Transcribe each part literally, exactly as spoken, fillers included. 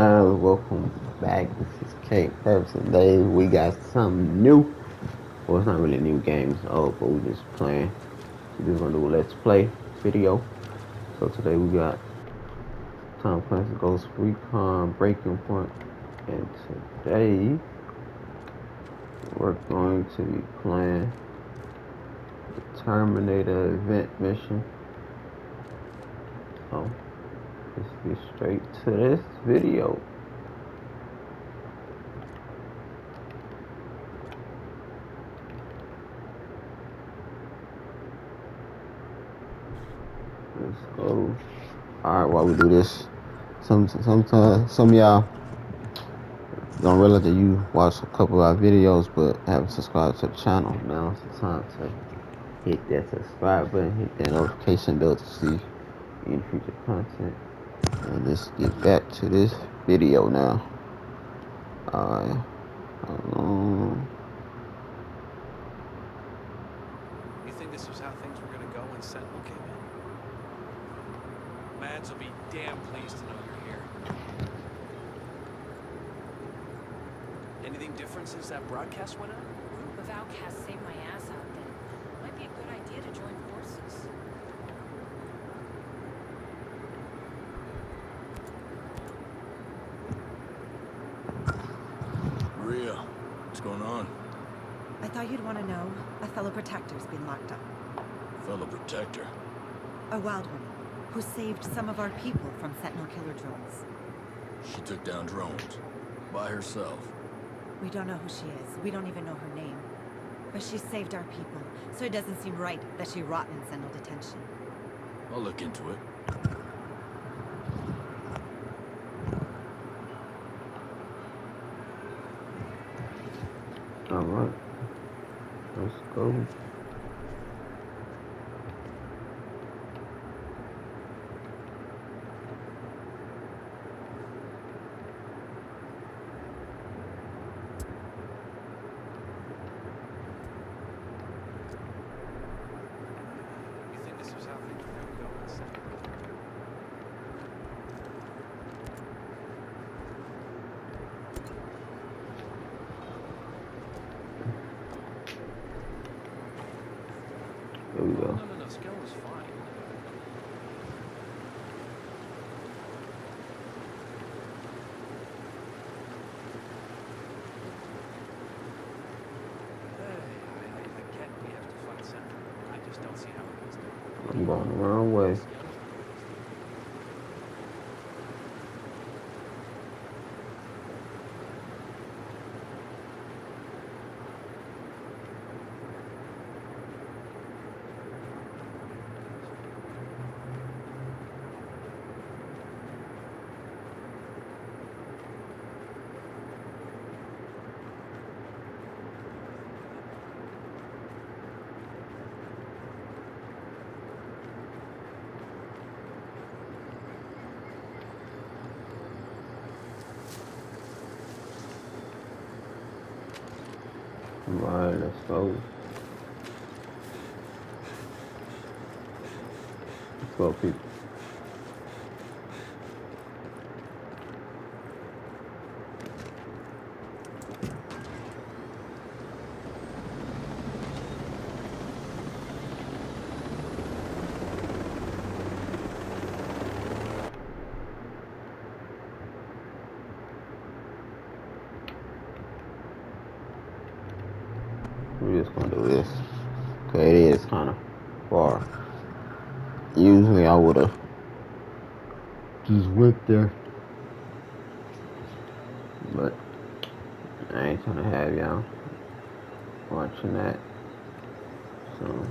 guys, welcome back. This is Kate Purpose. Today we got something new. Well, it's not really a new game, it's old, but we just playing. We're just gonna do a let's play video. So today we got Tom Clancy Ghost Recon Breakingpoint, and today we're going to be playing the Terminator event mission. So let's get straight to this video. Let's go. Alright, while we do this, some sometimes some of y'all don't realize that you watch a couple of our videos but haven't subscribed to the channel. Now's the time to hit that subscribe button, hit that notification bell to see any future content. And let's get back to this video now. Alright. Um, You think this was how things were gonna go when Sentinel came in? Mads will be damn pleased to know you're here. Anything different since that broadcast went out? A group of outcasts saved my ass out there. Might be a good idea to join forces. Maria, what's going on? I thought you'd want to know. A fellow protector's been locked up. Fellow protector. A wild woman who saved some of our people from Sentinel killer drones. She took down drones. By herself. We don't know who she is. We don't even know her name. But she saved our people, so it doesn't seem right that she rot in Sentinel detention. I'll look into it. Alright. Let's go. You think this was how things were gonna go when Sentinel came in? Here we go. No, no, no, skill was fine. Hey, I, I, I get we have to fight Sentinel. I just don't see how it goes down. I'm going the wrong way. Alright, let's go. Let's go, people. We're just gonna do this. Okay, it is kind of far. Usually I would have just went there, but I ain't trying to have y'all watching that. So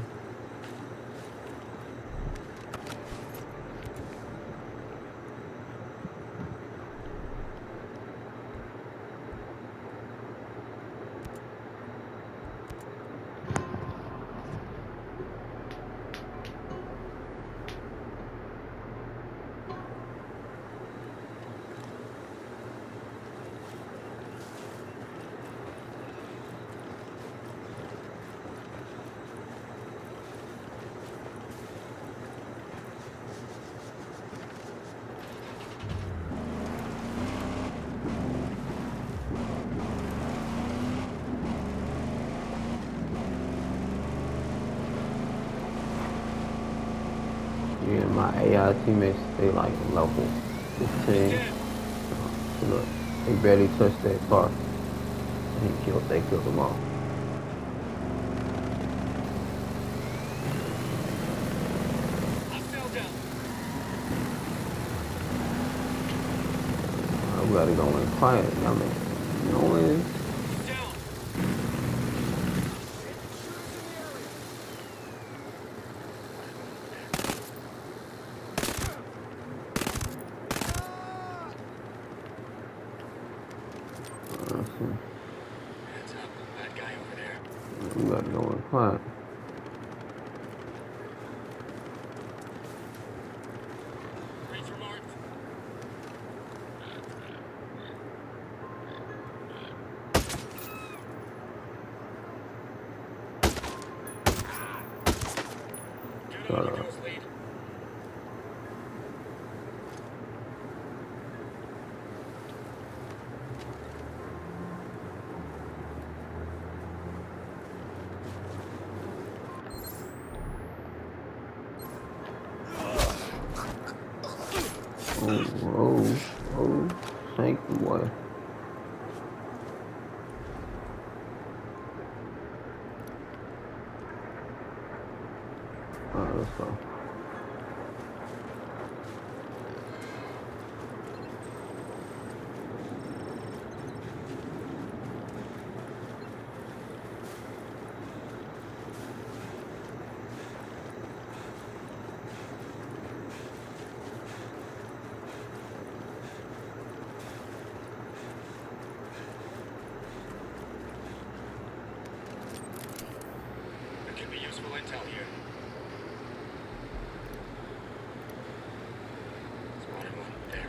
And my A I teammates, they like level fifteen. Uh, look, they barely touched that car. And he killed, they killed them all. Uh, we gotta go in quiet, y'all make noise. We gotta go in quiet. Shut up. Oh, oh, oh, thank you, boy. Alright, let's go. Intel here. Spotted one there.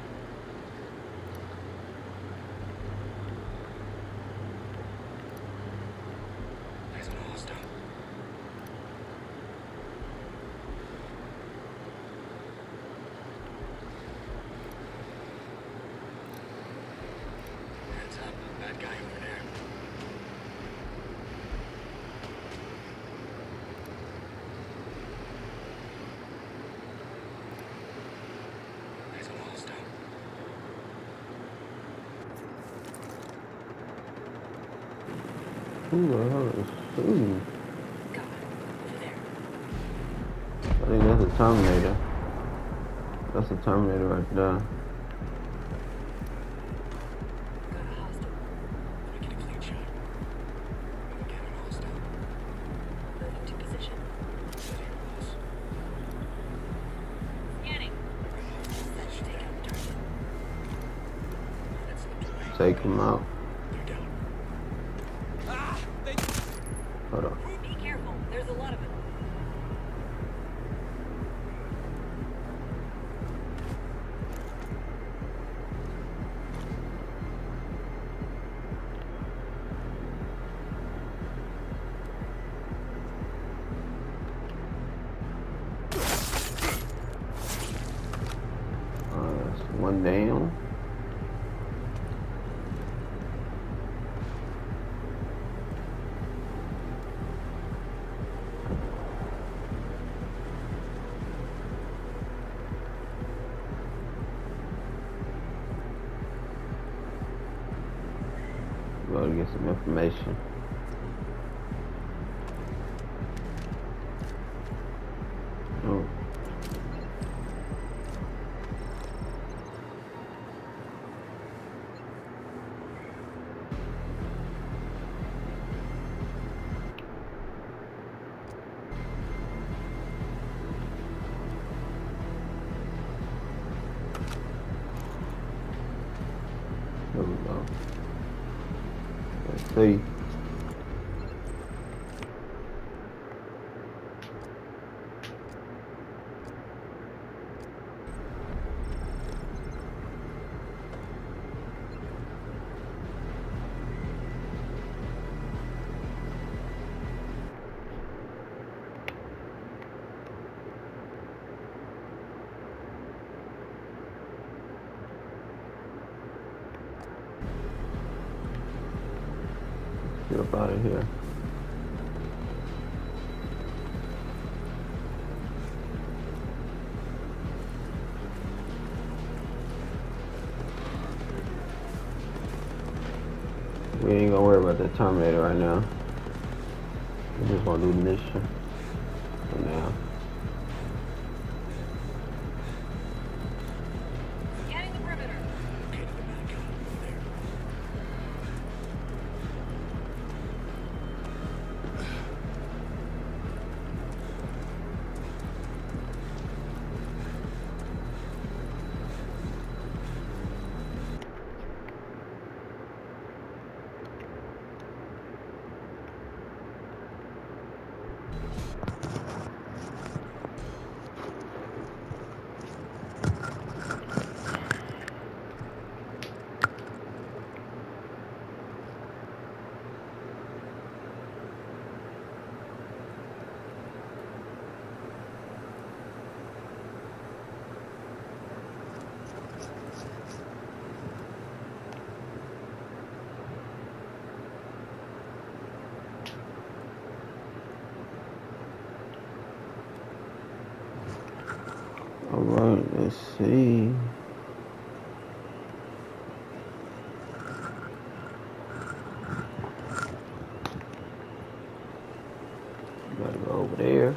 Eyes on a hostile. Heads up, bad guy over there. Who the hell is shooting? God, over there. I think that's a Terminator. That's a Terminator right there. Got a hostile. Let me get a clean shot. Again, an hostile. Moving to position. Set here, boss. Scanning. Let's take out the target. That's the play. Take him out. They're down. Hold on. Be careful. There's a lot of it. Uh, that's one down. Gotta get some information. Oh. There we go. Let's see. Get up out of here. We ain't gonna worry about the Terminator right now. We just gonna do the mission for now. Scanning the perimeter. Located the mannequin over there. Alright, let's see. Gotta go over there.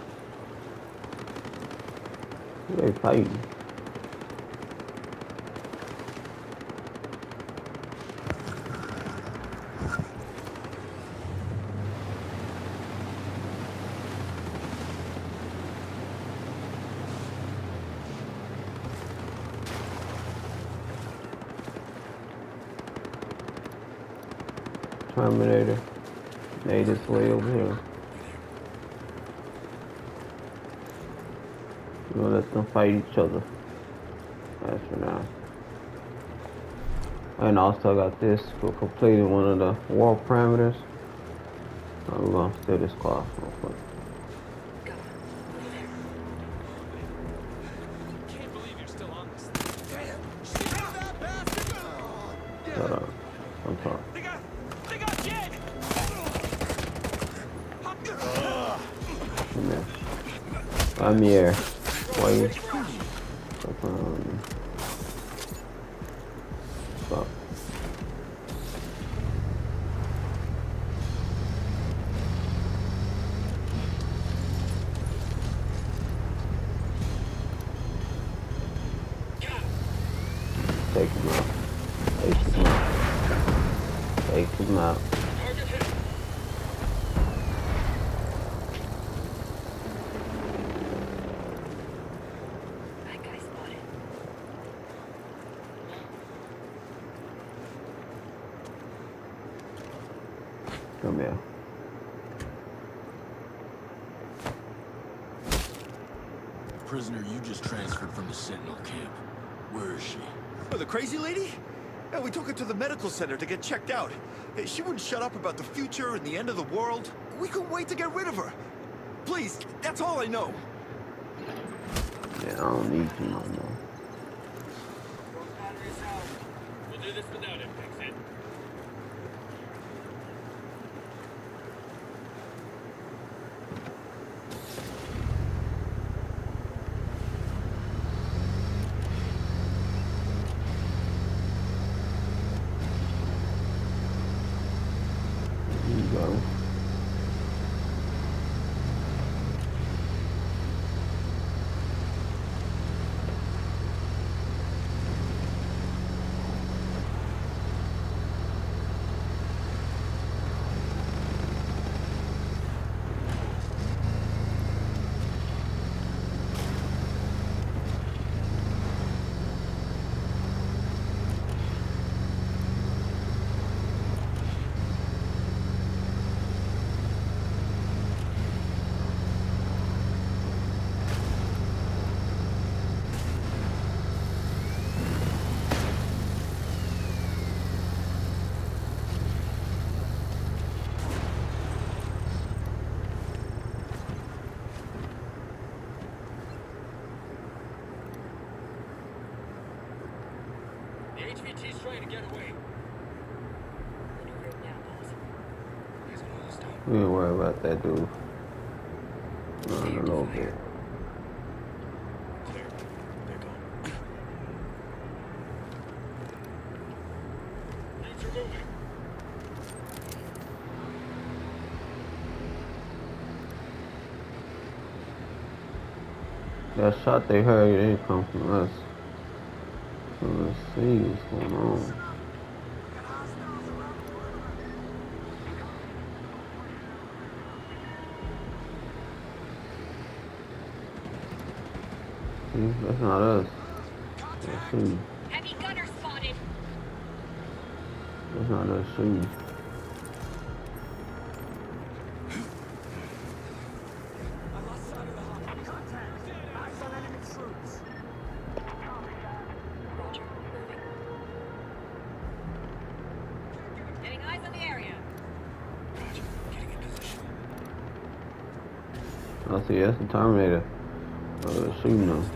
Who they fighting? Terminator made its way over here. We're gonna let them fight each other. That's for now. And also I got this for completing one of the wall parameters. Uh, we're gonna steal this car real quick. Go. Over there. Can't believe you're still on this. Damn! Shoot that bastard! Shut up. I'm sorry. They got, they got Jed. Come here. I'm here. Why you? Um, stop. Take him out. Take him out. Take him out. That guy spotted. Come here. Prisoner, you just transferred from the Sentinel camp. Where is she? Oh, the crazy lady? Yeah, we took her to the medical center to get checked out. Hey, she wouldn't shut up about the future and the end of the world. We couldn't wait to get rid of her. Please, that's all I know. Yeah, I don't need you no more. We'll do this without him, fix it. There you go. The H V T's trying to get away. Maneuvering now, boss. He's almost done. We ain't worry about that dude. Not a little bit. Clear. They're gone. Units are moving. That shot they heard, it didn't come from us. So let's see what's going on. See, that's not us. Let's see. Heavy gunner spotted. That's not us shooting. I lost sight of the hop. Contact. Eyes on enemy troops. Roger. Moving. Getting eyes on the area. Roger. Getting in position. I see, that's the Terminator. Uh, shooting them.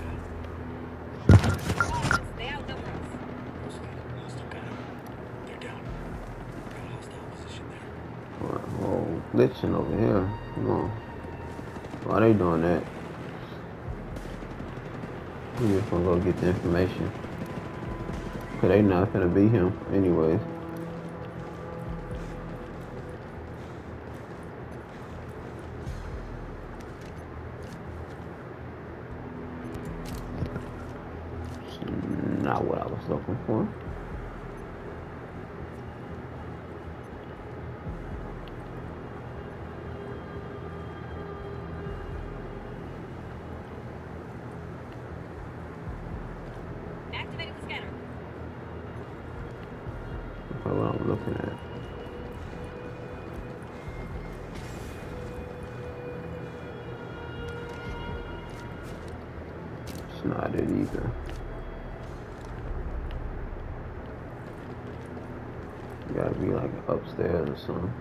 They outnumber us. Hostile gunner. They're down. Got a hostile position there. Oh, glitching over here. Come on. Why they doing that? We just gonna go get the information. Cause they not finna beat him anyways. It's not what I was looking for. Activating the scanner. That's what I'm looking at. It's not it either. You gotta be like upstairs or something.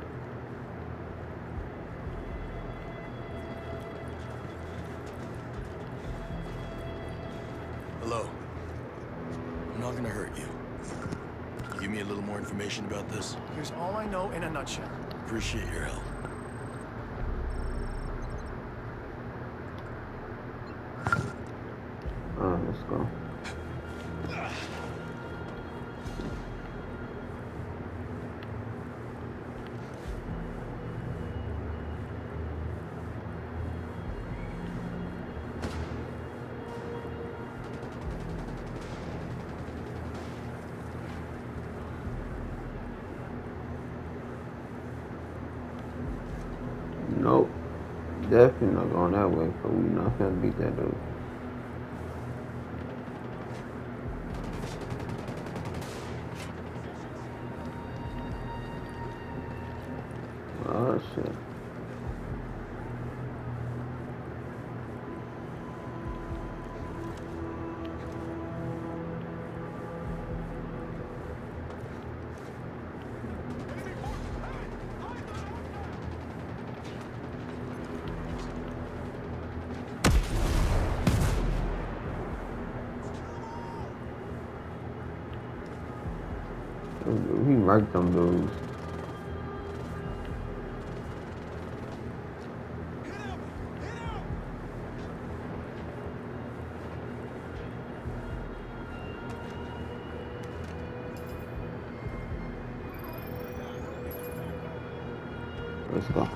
Hello. I'm not gonna hurt you. Can you give me a little more information about this? Here's all I know in a nutshell. Appreciate your help. Alright, let's go. Nope. Definitely not going that way, but we not gonna beat that dude. Oh shit. He marked them dudes. Let's go.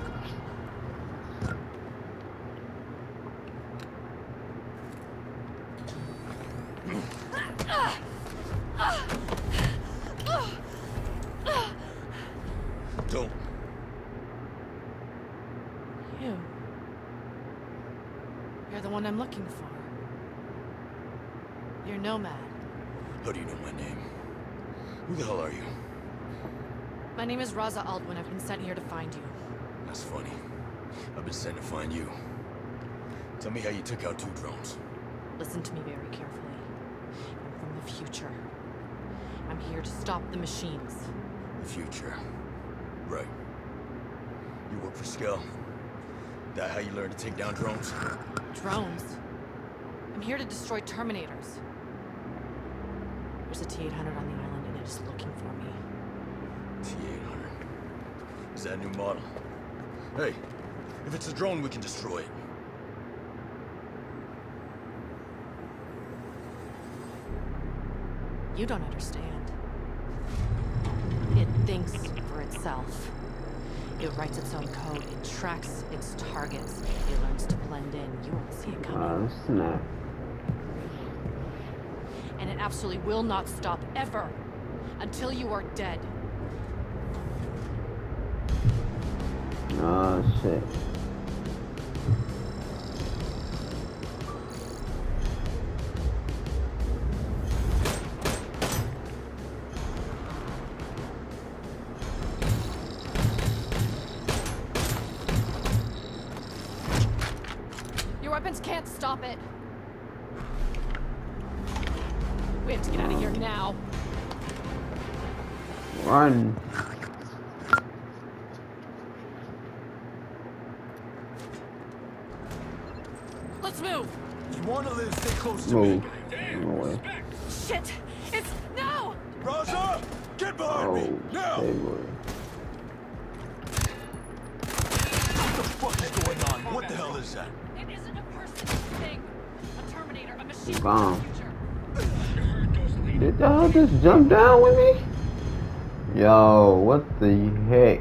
Don't. You. You're the one I'm looking for. You're Nomad. How do you know my name? Who the hell are you? My name is Raza Aldwin. I've been sent here to find you. That's funny. I've been sent to find you. Tell me how you took out two drones. Listen to me very carefully. I'm from the future. I'm here to stop the machines. The future. Right. You work for Skell. That how you learn to take down drones? Drones? I'm here to destroy Terminators. There's a T eight hundred on the island and it is looking for me. T eight hundred. Is that a new model? Hey, if it's a drone, we can destroy it. You don't understand. It thinks for itself. It writes its own code. It tracks its targets. It learns to blend in. You won't see it coming. Oh, snap. absolutely will not stop ever until you are dead. Oh shit. Your weapons can't stop it. We have to get out of here now. Run. Let's move. If you want to live, stay close to Move. me. No way. Shit! It's no! Raza, get behind me Oh, now. stay boy. What the fuck is going on? What the hell is that? It isn't a person, it's a thing. A Terminator, a machine Bomb. from the future. Did y'all just jump down with me? Yo, what the heck?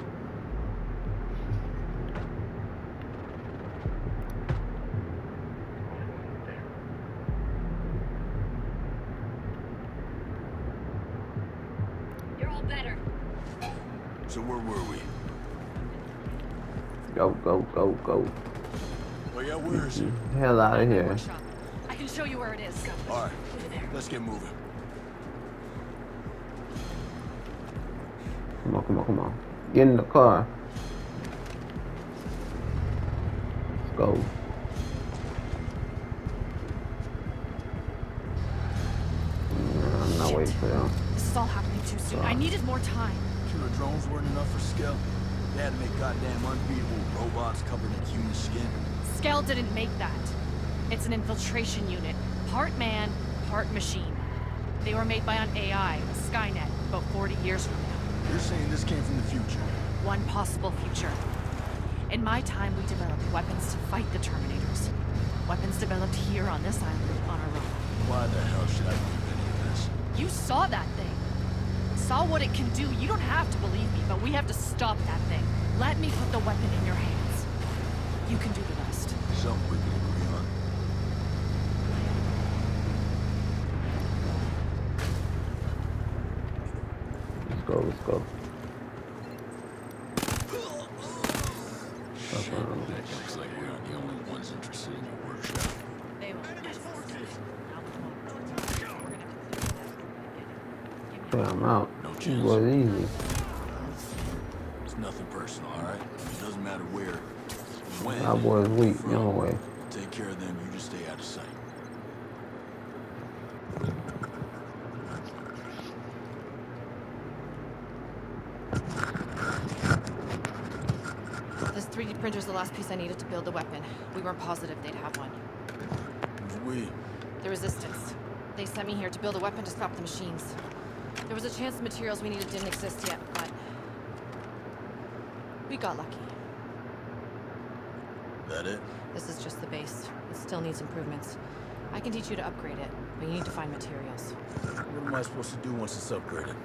You're all better. So where were we? Go, go, go, go. Oh yeah, where is it? Hell out of here. Workshop. I can show you where it is. All right, let's get moving. Come on, come on, come on. Get in the car. Let's go. Nah, I'm not Shit. waiting for them. This is all happening too soon. I needed more time. Killer drones weren't enough for Skell. They had to make goddamn unbeatable robots covered in human skin. Skell didn't make that. It's an infiltration unit. Part man, part machine. They were made by an A I, Skynet, about forty years from now. You're saying this came from the future? One possible future. In my time, we developed weapons to fight the Terminators. Weapons developed here on this island on Auroa. Why the hell should I believe any of this? You saw that thing. Saw what it can do. You don't have to believe me, but we have to stop that thing. Let me put the weapon in your hands. You can do the rest. Something we can agree on. Let's go, let's go. Looks like we're not the only ones interested in your workshop. They will. Yeah, I'm out. No This chance. was easy. It's nothing personal, all right? It doesn't matter where, when. That boy's weak, from. no way. I'll take care of them. You just stay out of sight. This three D printer's the last piece I needed to build the weapon. We weren't positive they'd have one. Who's we? The Resistance. They sent me here to build a weapon to stop the machines. There was a chance the materials we needed didn't exist yet, but we got lucky. That it? This is just the base. It still needs improvements. I can teach you to upgrade it, but you need to find materials. What am I supposed to do once it's upgraded?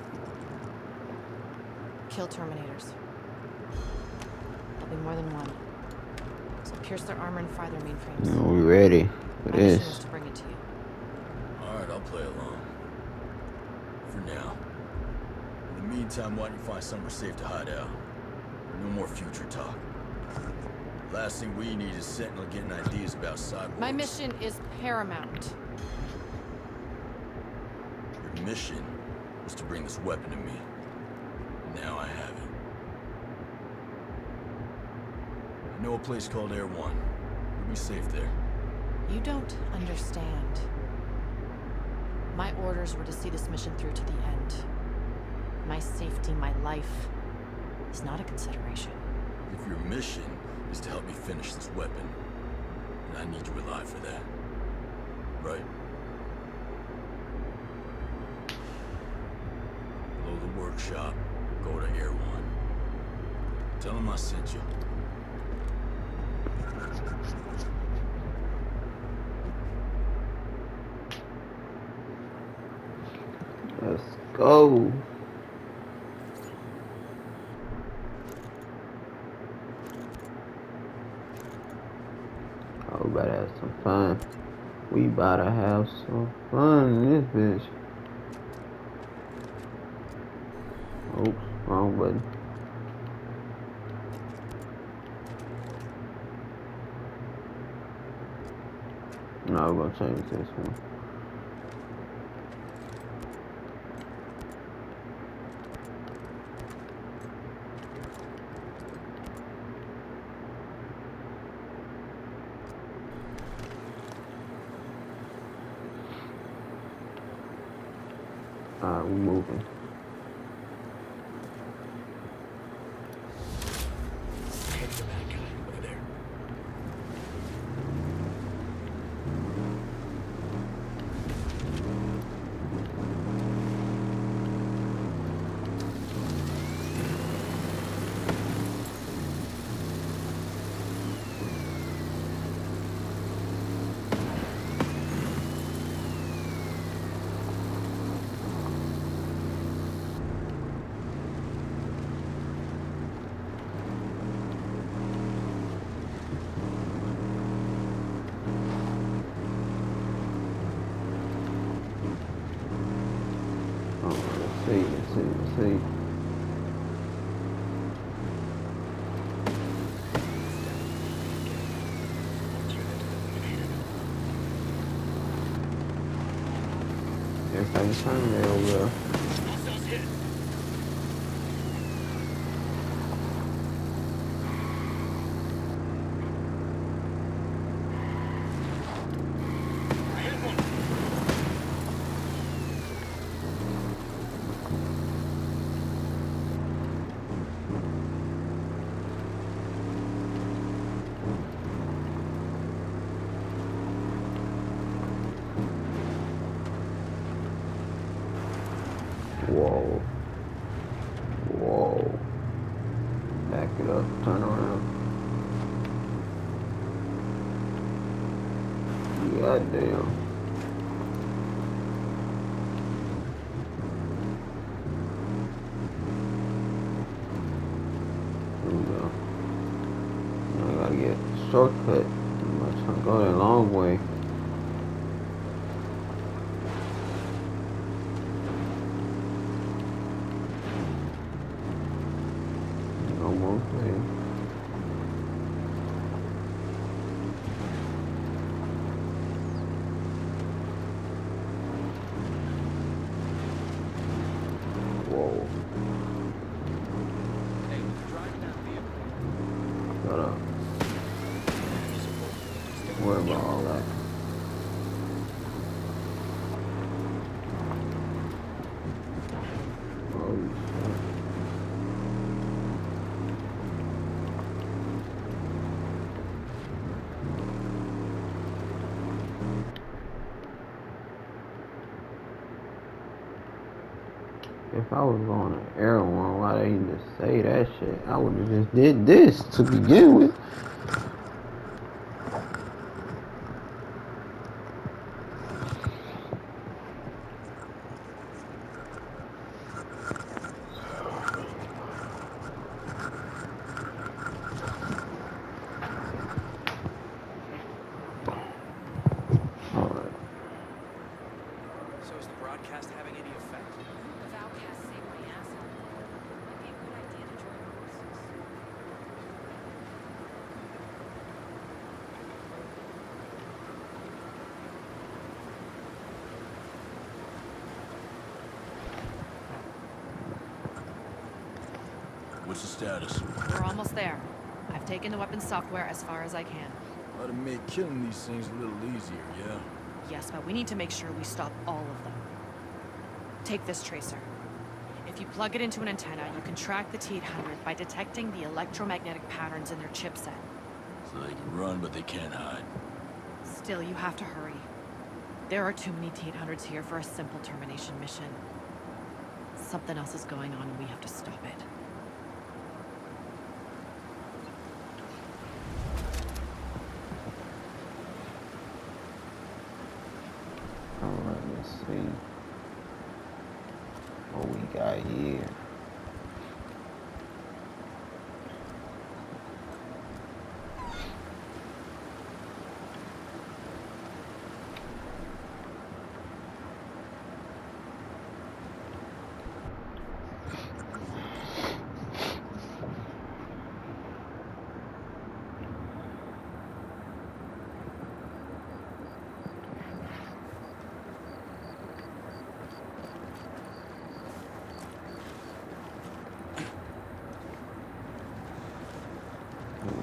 Kill Terminators. There'll be more than one. So pierce their armor and fry their mainframes. Are we ready for My mission is this? to bring it to you. Alright, I'll play along. For now. In the meantime, why don't you find somewhere safe to hide out? No more future talk. Last thing we need is Sentinel getting ideas about cyborgs. My mission is paramount. Your mission was to bring this weapon to me. Now I have it. I know a place called Air One. We'll be safe there. You don't understand. My orders were to see this mission through to the end. My safety, my life, is not a consideration. If your mission is to help me finish this weapon, then I need you alive for that. Right? Below the workshop, go to Air One. Tell them I sent you. Let's go. Oh, we better have some fun. We about to have some fun in this bitch. Oops, wrong button. No, we're gonna change this one. Alright, we're moving. Hey, the bad guy over there. Oh, let's see, let's see, let's see. It's like a Terminator over there. Hostiles hit. I hit one. Whoa. Whoa. Back it up, turn around. God damn. Here we go. Now I gotta get a shortcut. I'm trying to go the long way. No more thing. Whoa. Shut up. Don't worry about all that. Oh, shit. If I was going to air one, why they even just say that shit? I would have just did this to begin with. Alright. So is the broadcast having any effect? If Outcast saved my ass out there, might be a good idea to join forces. What's the status? We're almost there. I've taken the weapon software as far as I can. Ought to make killing these things a little easier, yeah? Yes, but we need to make sure we stop all of them. Take this tracer. If you plug it into an antenna, you can track the T eight hundred by detecting the electromagnetic patterns in their chipset. So they can run, but they can't hide. Still, you have to hurry. There are too many T eight hundreds here for a simple termination mission. Something else is going on and we have to stop it. Alright, let's see what we got here.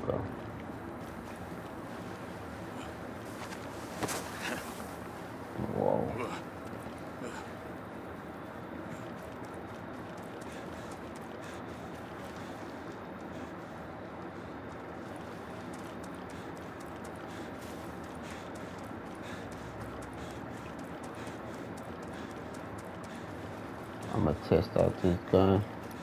go. Whoa. I'm gonna test out this gun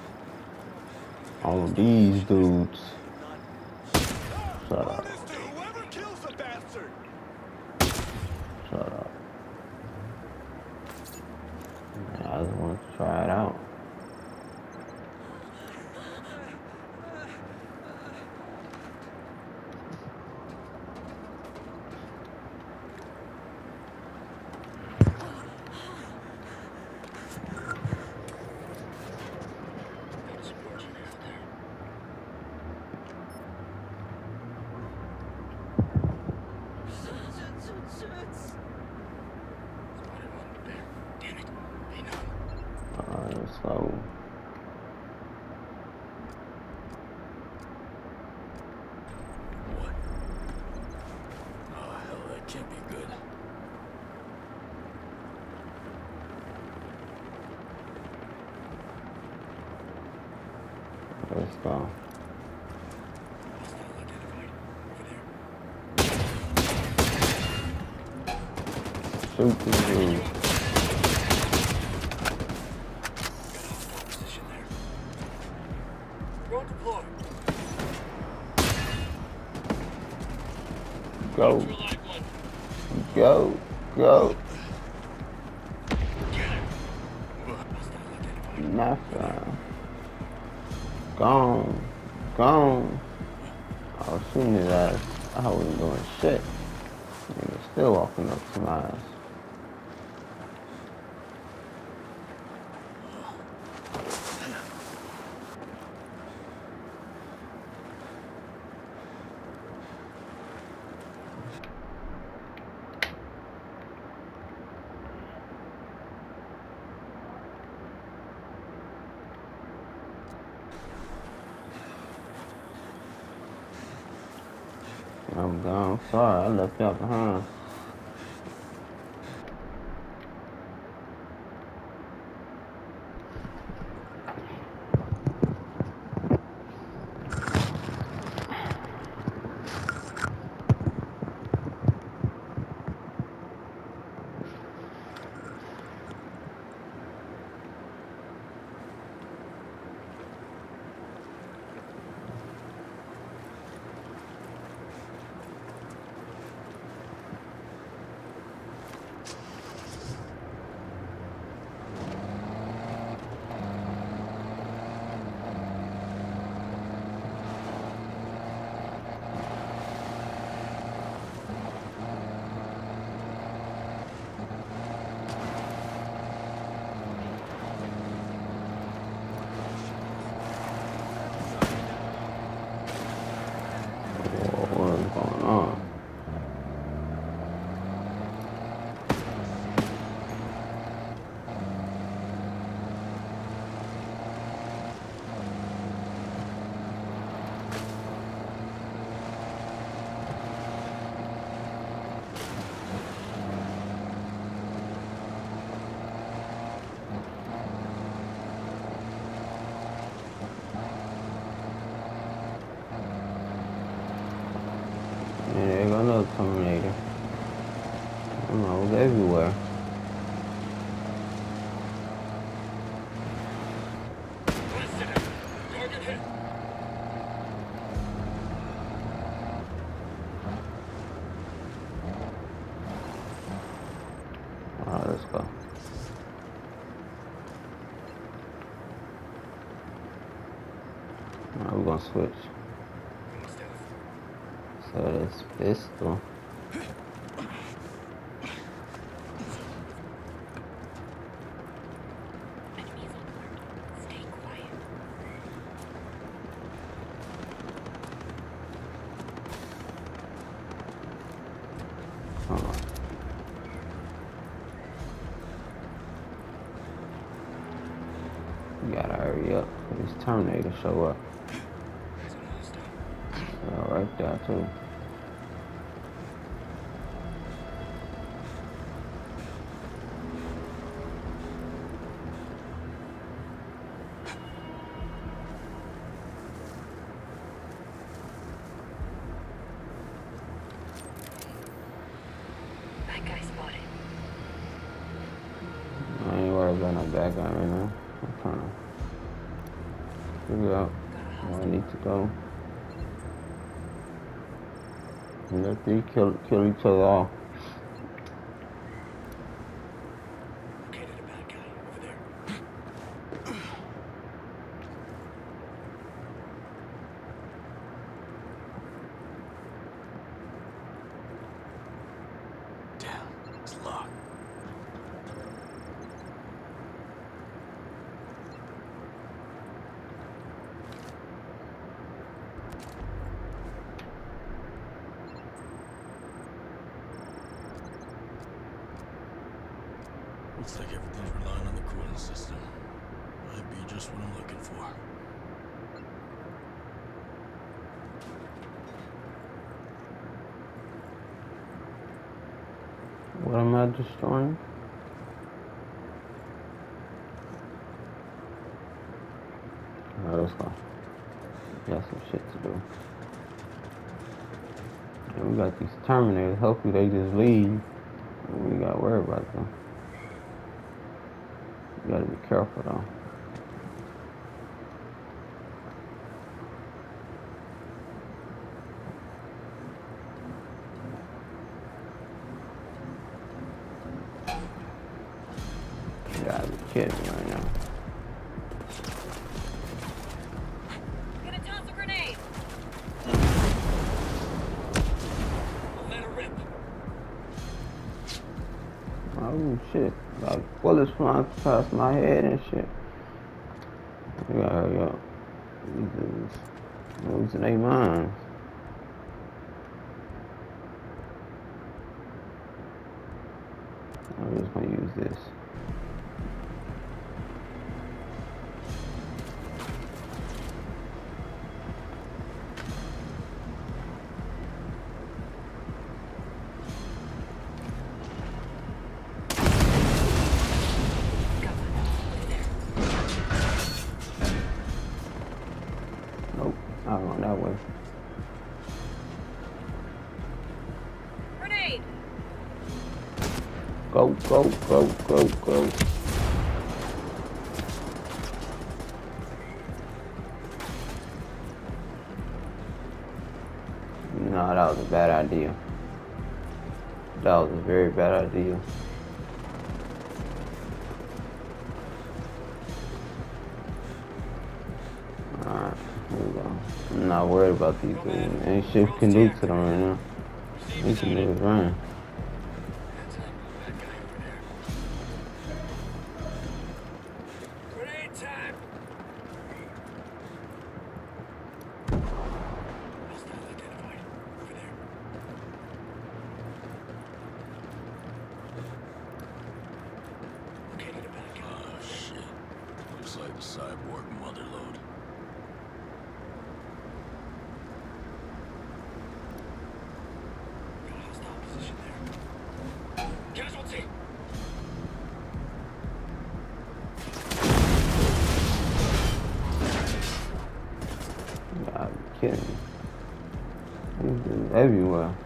on these dudes. Shut up. Shut up. Yeah, I just want to try it out. So What? Oh, hell, that can't be good. let's go. Shoot these dudes. Go. Go. Go. Nothing. Gone. Gone. I was shooting his ass. I wasn't doing shit. Nigga still walking up to my ass. I'm gone. Sorry, I left y'all behind. What is going on? Yeah, there go another Terminator. Them hoes everywhere. Alright, let's go. Alright, we're gonna switch. So this pistol. Stay quiet. Hold on. We gotta hurry up for this Terminator show up. Oh, right there too. That guy spotted. I ain't worried about no bad guy right now. I'm trying to figure out where I need to go. And let they kill kill each other off. Located a bad guy over there. Damn, it's locked. Looks like everything's relying on the cooling system. Might be just what I'm looking for. What am I destroying? Alright, let's go. We got some shit to do. And we got these Terminators. Hopefully they just leave. We gotta worry about them. You gotta be careful though. You gotta be kidding me right now. Gonna toss a grenade. Let her rip. Oh shit. Like bullets flying past my head and shit. We gotta hurry up. These dudes losing their minds. I'm just gonna use this. Nope, not going that way. Grenade. Go, go, go, go, go. No, that was a bad idea. That was a very bad idea. Alright, here we go. I'm not worried about these dudes. Ain't shit we can do to them right now. These niggas run. Grenade time! Hostile identified. Over there. Located a bad guy. Oh shit. Looks like the cyborg motherlode. Got a hostile position there. Casualty! You gotta be kidding me. These dudes everywhere.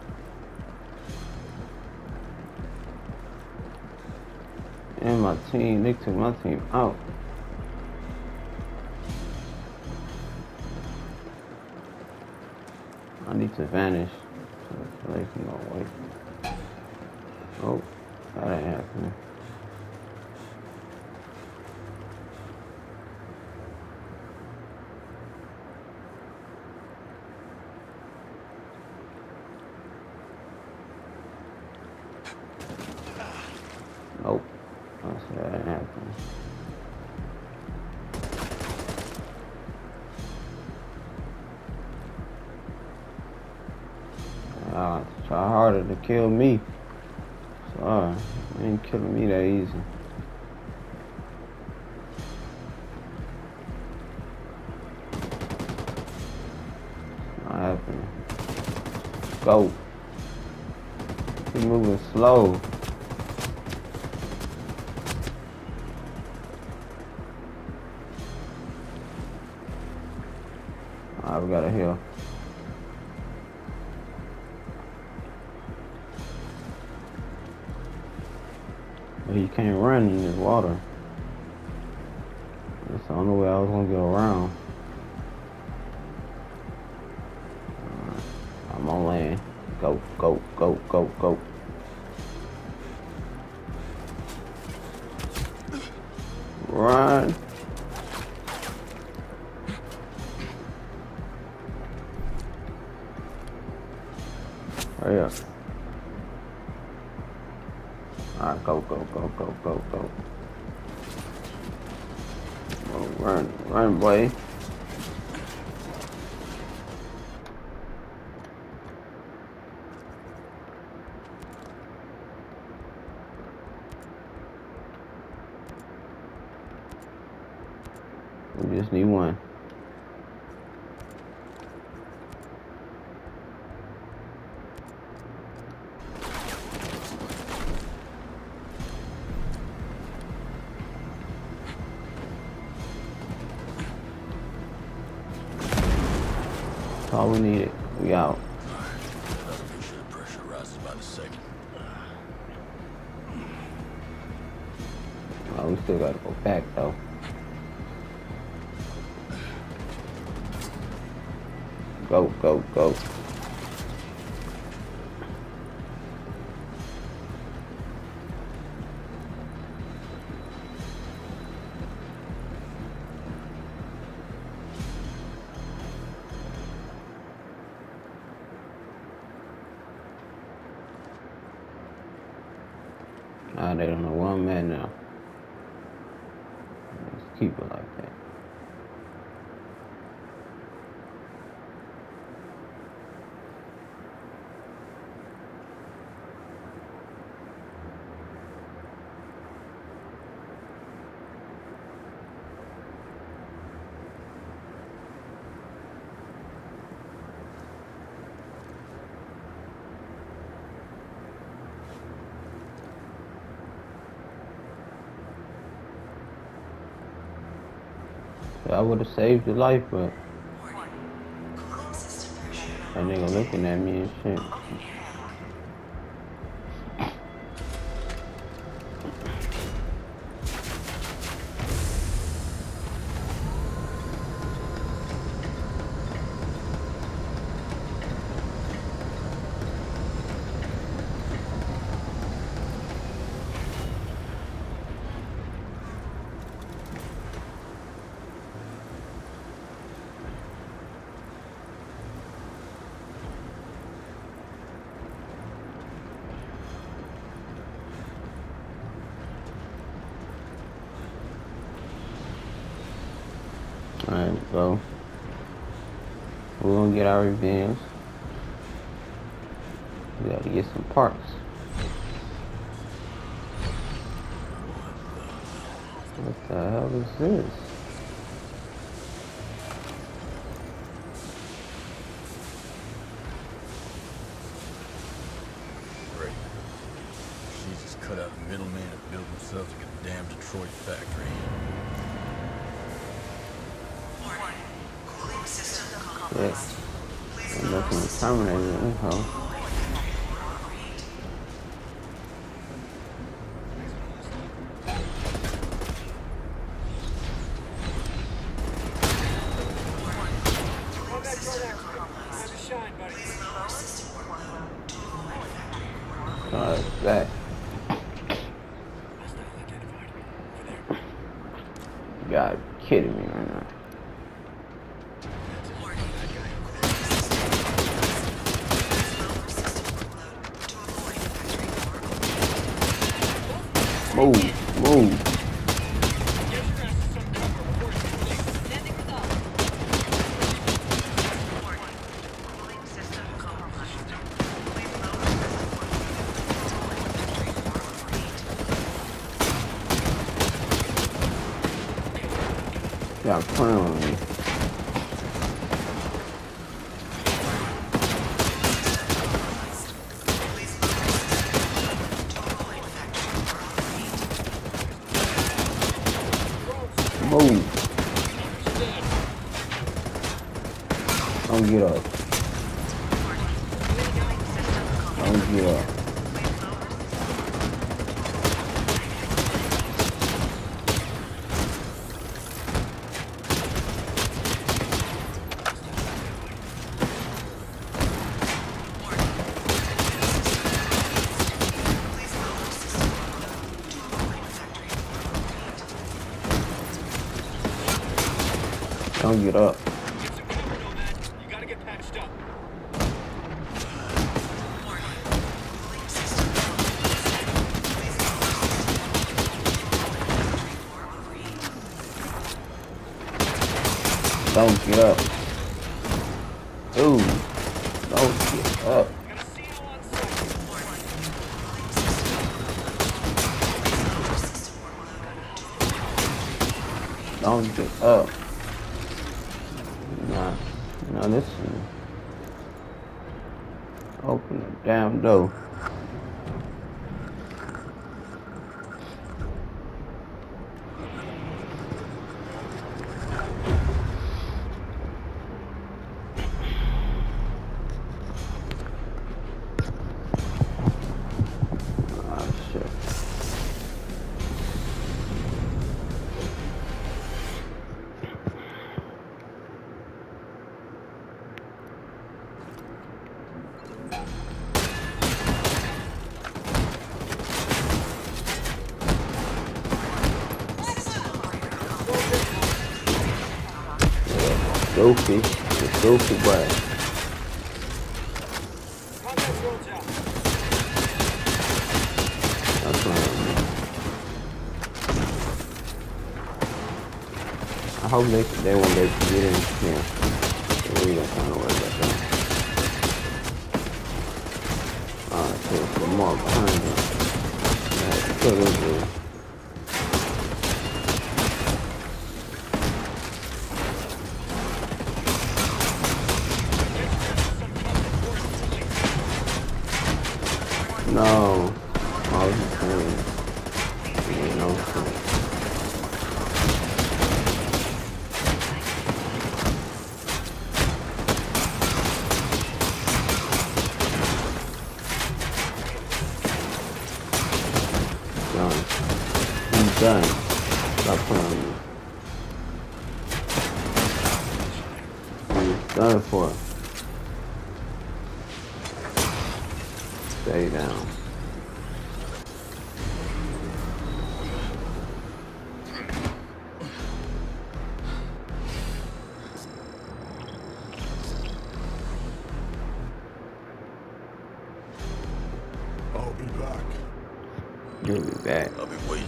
And my team, they took my team out. I need to vanish so they can go away. Oh, that ain't happening. Nope, that's that ain't happening. Uh, try harder to kill me. Sorry, they ain't killing me that easy. I have happening? Go. Keep moving slow. Alright, we got a hill. But you can't run in this water. That's the only way I was gonna get around. Alright, I'm on land. Go, go, go, go, go. Run. Hurry up. Alright, go, go, go, go, go, go. Oh, run, run, boy. We just need one. That's all we needed. We out. Make sure the pressure rises by the second. Well, we still gotta go back though. Go, go, go. Ah, they don't know where I'm at now. Let's keep it like that. I would have saved your life, but that nigga looking at me and shit. Alright, so we're gonna get our revenge. We gotta get some parts. What the hell is this? Great. She just cut out the middleman and built themselves like a damn Detroit factory. Yeah. I'm looking at Terminator in this hoe. Oh, it's back. You gotta be kidding me right now. Move, move. Got a plan on me. Don't get up. Don't get up. Don't get up. You gotta get patched up. Don't get up. Ooh. Don't get up. Don't get up. Nah. Nah, listen. Open the damn door. Goofy, the goofy boy. That's right. I hope they they won't let you get in here. Yeah, we got kind of worry about that. Alright, so some more behind us. Let's put it there. No, I was just saying, you know, so. Done. I'm done. Stop playing with me. I'm done for it. Stay down. I'll be back. You'll be back. I'll be waiting.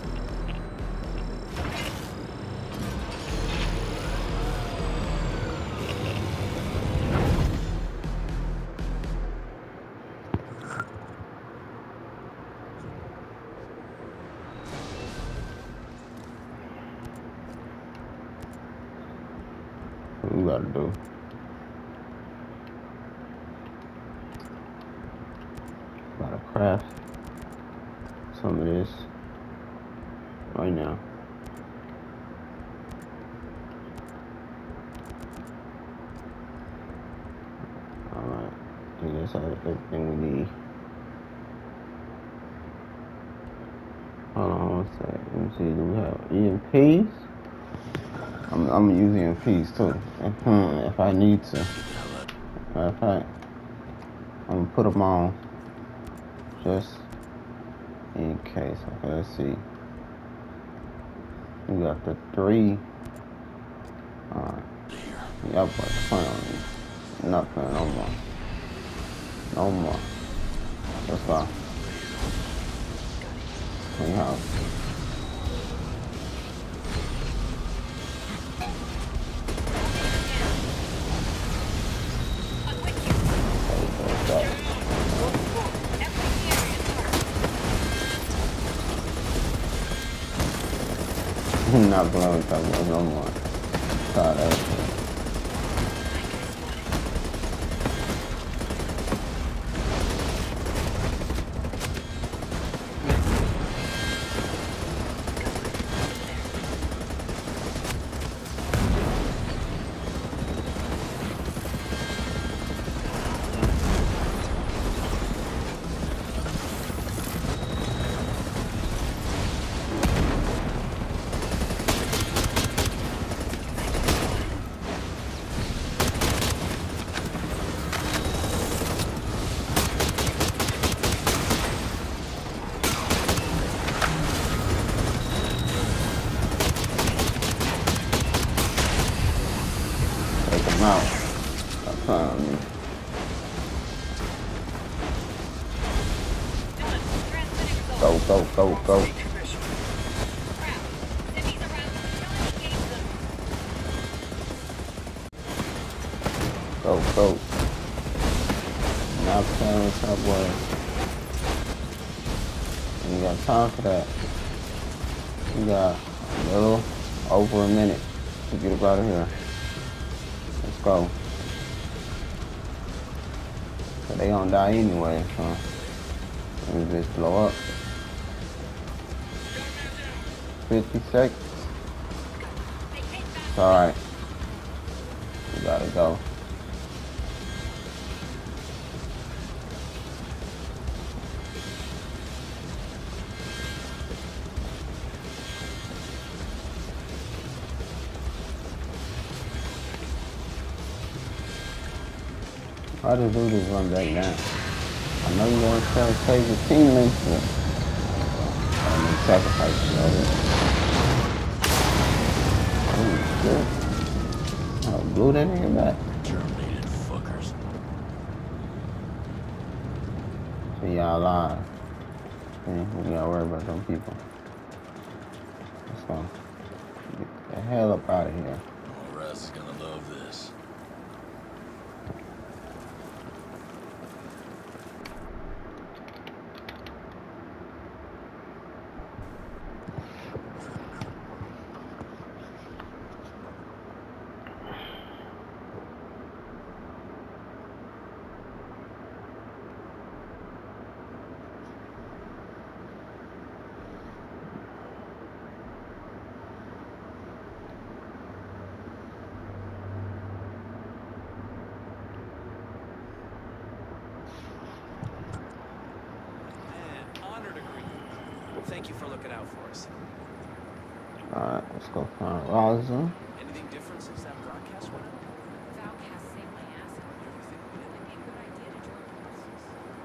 What we gotta do? Gotta craft some of this right now. Alright, I think that's everything we need. Hold on one sec. Let me see, do we have E M Ps? I'm, I'm using E M Ps too. Mm-hmm, if I need to. Matter of fact, I'm gonna put them on just in case. Okay, let's see. We got the three. Alright. Y'all boys playing on me. I'm not playing no more. No more. Let's go. Clean house. I'm not blowing up no more. Tired of that shit. take him out. Stop playing with me. Go, go, go, go. Go, go. Not playing with Subway. You got time for that. You got a little over a minute to get up out of here. Let's go. So they gonna die anyway, so let me just blow up. fifty seconds. It's alright. We gotta go. How to do this run back down? I know you want to save your teammates, but I mean sacrifices of it. Oh shit. Oh, blew that nigga back. Terminated fuckers. See y'all live. See, we gotta worry about them people. Let's go. Get the hell up out of here. Oh, Raz is gonna love this. Thank you for looking out for us. Alright, let's go find Rosa. Anything different since that broadcast went out? If outcasts saved my ass out, it might be a good idea to join forces.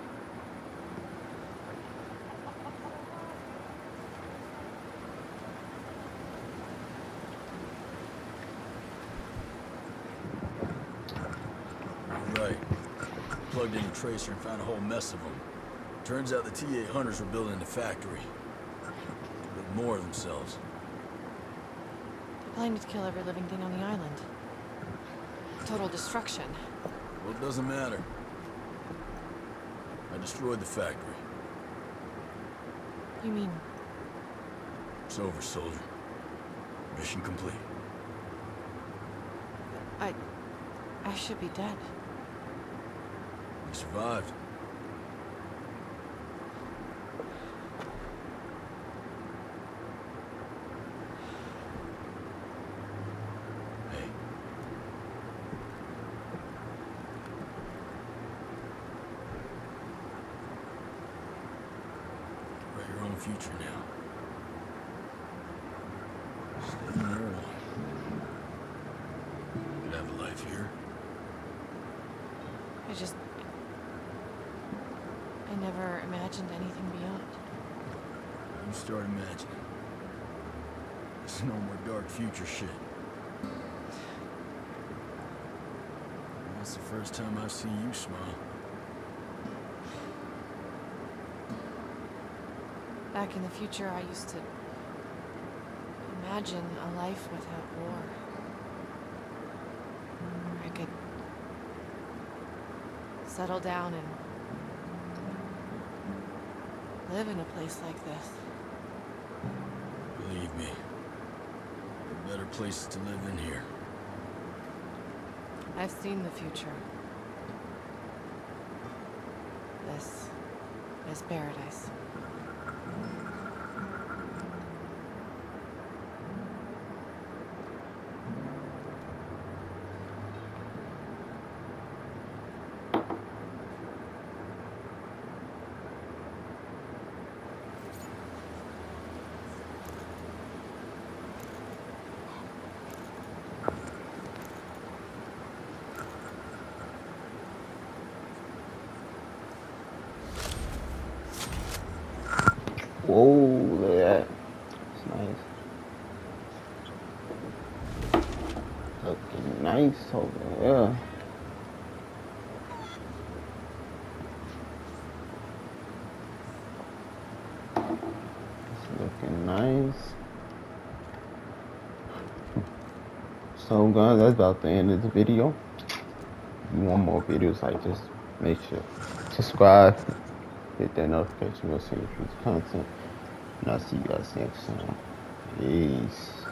Right. Plugged in a tracer and found a whole mess of them. Turns out the T eight hunters were building the factory. With more of themselves. Planning to kill every living thing on the island. Total destruction. Well, it doesn't matter. I destroyed the factory. You mean... It's over, soldier. Mission complete. I... I should be dead. We survived. Hey. Write your own future now. Stay in Auroa. You could have a life here. I just... I never imagined anything beyond. You start imagining. There's no more dark future shit. That's the first time I've seen you smile. Back in the future, I used to imagine a life without war. Where I could settle down and live in a place like this. Believe me, there are better places to live than here. I've seen the future. This is paradise. Whoa, look at that. That's nice. Fucking nice over here. It's looking nice. So guys, that's about the end of the video. If you want more videos like this, make sure subscribe, hit that notification bell so you get future content, and I'll see you guys next time. Peace.